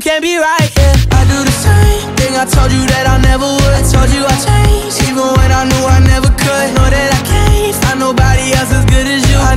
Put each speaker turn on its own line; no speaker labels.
can't be right, yeah. I do the same thing I told you that I never would. I told you I changed, even when I knew I never could. Know that I can't find nobody else as good as you. I